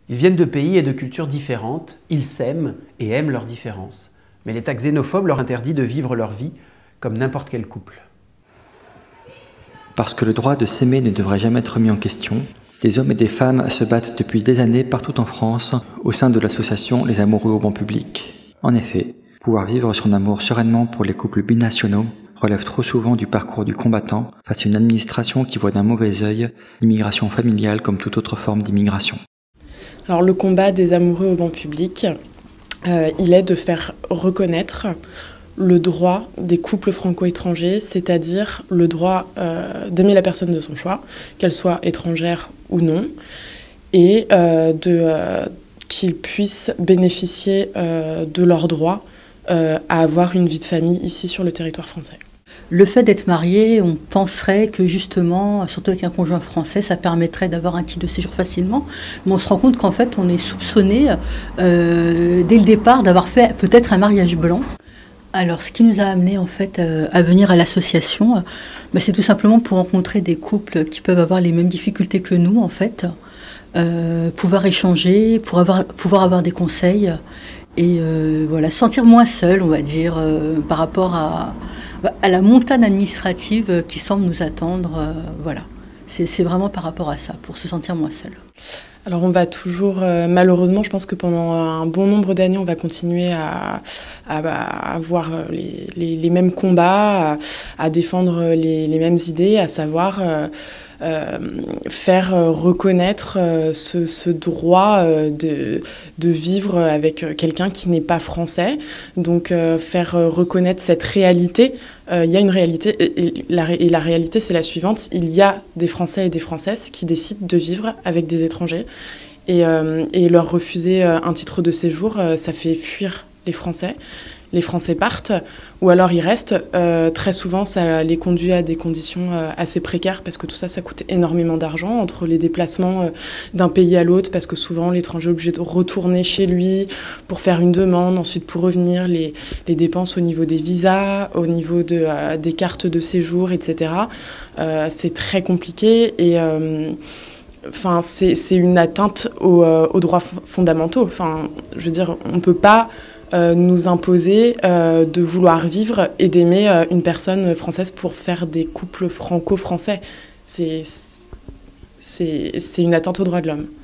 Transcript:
Ils viennent de pays et de cultures différentes, ils s'aiment et aiment leurs différences. Mais l'État xénophobe leur interdit de vivre leur vie comme n'importe quel couple. Parce que le droit de s'aimer ne devrait jamais être mis en question, des hommes et des femmes se battent depuis des années partout en France au sein de l'association Les Amoureux au banc public. En effet, pouvoir vivre son amour sereinement pour les couples binationaux relève trop souvent du parcours du combattant face à une administration qui voit d'un mauvais œil l'immigration familiale comme toute autre forme d'immigration. Alors le combat des amoureux au banc public, il est de faire reconnaître le droit des couples franco-étrangers, c'est-à-dire le droit d'aimer la personne de son choix, qu'elle soit étrangère ou non, et qu'ils puissent bénéficier de leur droit à avoir une vie de famille ici sur le territoire français. Le fait d'être marié, on penserait que justement, surtout avec un conjoint français, ça permettrait d'avoir un titre de séjour facilement. Mais on se rend compte qu'en fait, on est soupçonné dès le départ d'avoir fait peut-être un mariage blanc. Alors, ce qui nous a amené en fait à venir à l'association, c'est tout simplement pour rencontrer des couples qui peuvent avoir les mêmes difficultés que nous en fait, pouvoir échanger, pouvoir avoir des conseils et voilà, se sentir moins seul, on va dire, par rapport à la montagne administrative qui semble nous attendre. Voilà, c'est vraiment par rapport à ça, pour se sentir moins seul. Alors on va toujours, malheureusement, je pense que pendant un bon nombre d'années, on va continuer à avoir les mêmes combats, à défendre les mêmes idées, à savoir faire reconnaître ce droit de vivre avec quelqu'un qui n'est pas français. Donc faire reconnaître cette réalité. Il y a une réalité, et la réalité c'est la suivante: il y a des Français et des Françaises qui décident de vivre avec des étrangers et leur refuser un titre de séjour, ça fait fuir les Français. Les Français partent ou alors ils restent. Très souvent, ça les conduit à des conditions assez précaires parce que tout ça, ça coûte énormément d'argent entre les déplacements d'un pays à l'autre, parce que souvent l'étranger est obligé de retourner chez lui pour faire une demande, ensuite pour revenir, les dépenses au niveau des visas, au niveau des cartes de séjour, etc. C'est très compliqué et c'est une atteinte aux droits fondamentaux. Enfin, je veux dire, on ne peut pas nous imposer de vouloir vivre et d'aimer une personne française pour faire des couples franco-français. C'est une atteinte aux droits de l'homme.